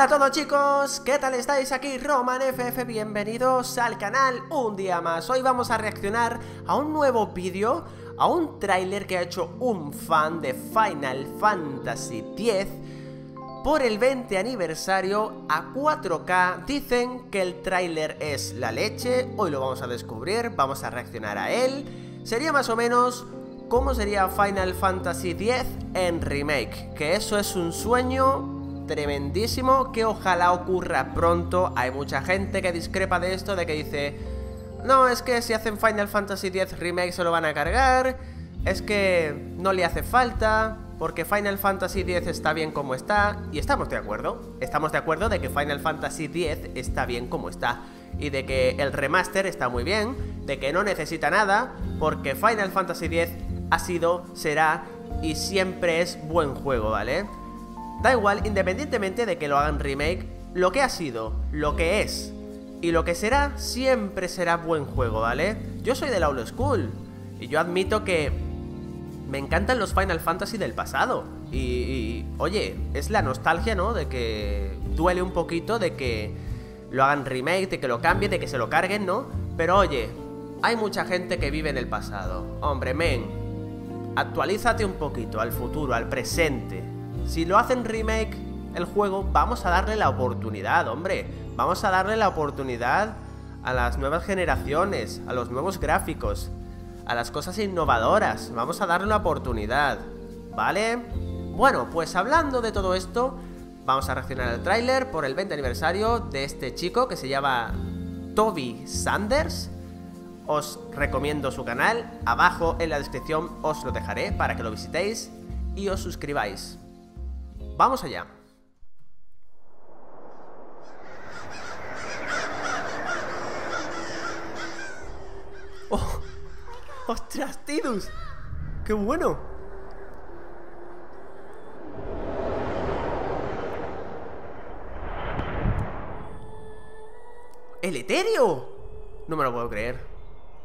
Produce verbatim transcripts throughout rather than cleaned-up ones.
Hola a todos chicos, ¿qué tal estáis? Aquí RomanFF, bienvenidos al canal un día más. Hoy vamos a reaccionar a un nuevo vídeo, a un tráiler que ha hecho un fan de Final Fantasy diez por el veinte aniversario a cuatro K. Dicen que el tráiler es la leche, hoy lo vamos a descubrir, vamos a reaccionar a él. Sería más o menos cómo sería Final Fantasy diez en remake, que eso es un sueño tremendísimo que ojalá ocurra pronto. Hay mucha gente que discrepa de esto, de que dice: no, es que si hacen Final Fantasy diez remake se lo van a cargar, es que no le hace falta, porque Final Fantasy diez está bien como está. Y estamos de acuerdo, estamos de acuerdo de que Final Fantasy diez está bien como está, y de que el remaster está muy bien, de que no necesita nada, porque Final Fantasy diez ha sido, será y siempre es buen juego, ¿vale? Da igual, independientemente de que lo hagan remake, lo que ha sido, lo que es y lo que será, siempre será buen juego, ¿vale? Yo soy del old school y yo admito que me encantan los Final Fantasy del pasado. Y, y, oye, es la nostalgia, ¿no? De que duele un poquito de que lo hagan remake, de que lo cambien, de que se lo carguen, ¿no? Pero oye, hay mucha gente que vive en el pasado. Hombre, men, actualízate un poquito al futuro, al presente. Si lo hacen remake el juego, vamos a darle la oportunidad, hombre. Vamos a darle la oportunidad a las nuevas generaciones, a los nuevos gráficos, a las cosas innovadoras. Vamos a darle una oportunidad, ¿vale? Bueno, pues hablando de todo esto, vamos a reaccionar al tráiler por el veinte aniversario de este chico que se llama Toby Sanders. Os recomiendo su canal, abajo en la descripción os lo dejaré para que lo visitéis y os suscribáis. Vamos allá. ¡Oh! ¡Ostras, Tidus! ¡Qué bueno! ¡El etéreo! No me lo puedo creer.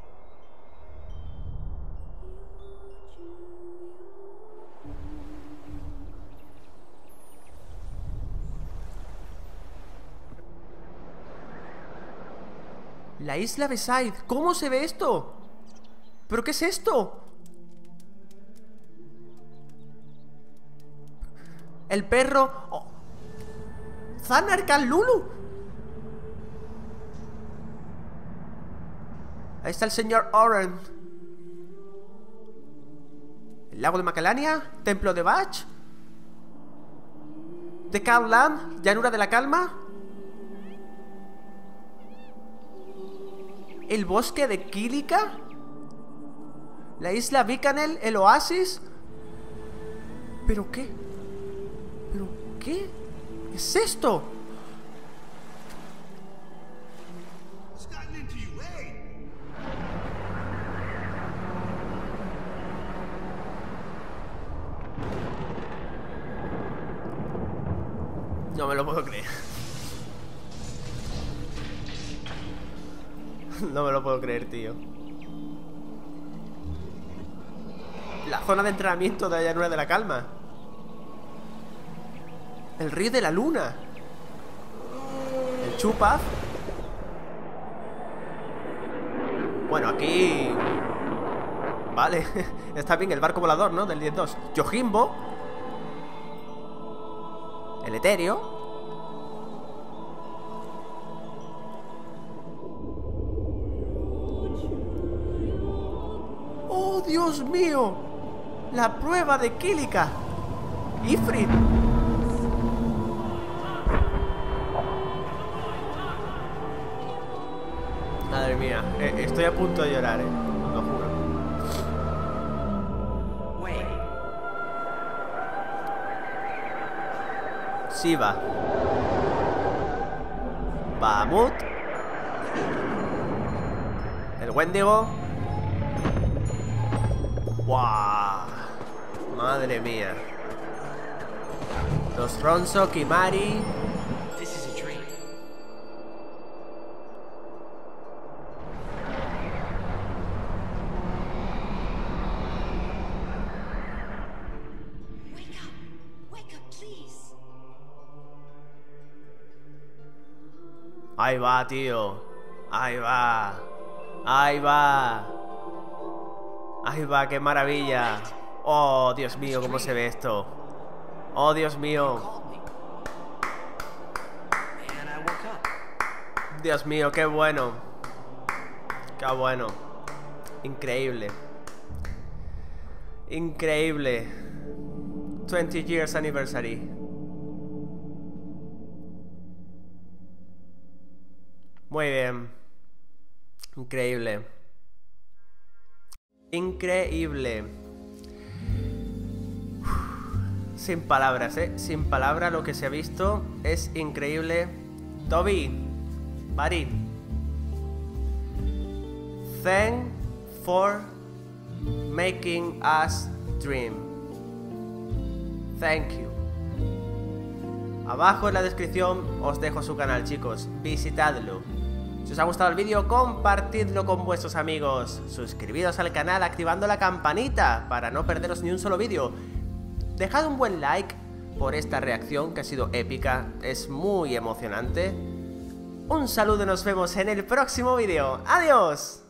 La isla Beside. ¿Cómo se ve esto? ¿Pero qué es esto? El perro... Oh. Zanarkand Lulu. Ahí está el señor Oren. El lago de Macalania. Templo de Bach. De Calm, llanura de la calma. El bosque de Kílica. La isla Bicanel, el oasis. ¿Pero qué? ¿Pero qué? ¿Qué es esto? No me lo puedo creer. No me lo puedo creer, tío. La zona de entrenamiento de la llanura de la calma. El río de la luna. El Chupaf. Bueno, aquí... Vale. Está bien, el barco volador, ¿no? Del diez dos. Yojimbo. El etéreo. ¡Oh, Dios mío! La prueba de Kílica. Ifrit. Madre mía, eh, estoy a punto de llorar, eh. Lo juro. Shiva. Bahamut. El Wendigo. ¡Wow! Madre mía. Los Ronso, Kimari. Ahí va, tío. Ahí va. Ahí va. Ahí va, qué maravilla. Oh, Dios mío, cómo se ve esto. Oh, Dios mío. Dios mío, qué bueno. Qué bueno. Increíble. Increíble. veinte years anniversary. Muy bien. Increíble. Increíble. Uf. Sin palabras, eh. Sin palabras lo que se ha visto. Es increíble. Toby. Buddy. Thank for making us dream. Thank you. Abajo en la descripción os dejo su canal, chicos. Visitadlo. Si os ha gustado el vídeo, compartidlo con vuestros amigos. Suscribiros al canal activando la campanita para no perderos ni un solo vídeo. Dejad un buen like por esta reacción que ha sido épica. Es muy emocionante. Un saludo, nos vemos en el próximo vídeo. ¡Adiós!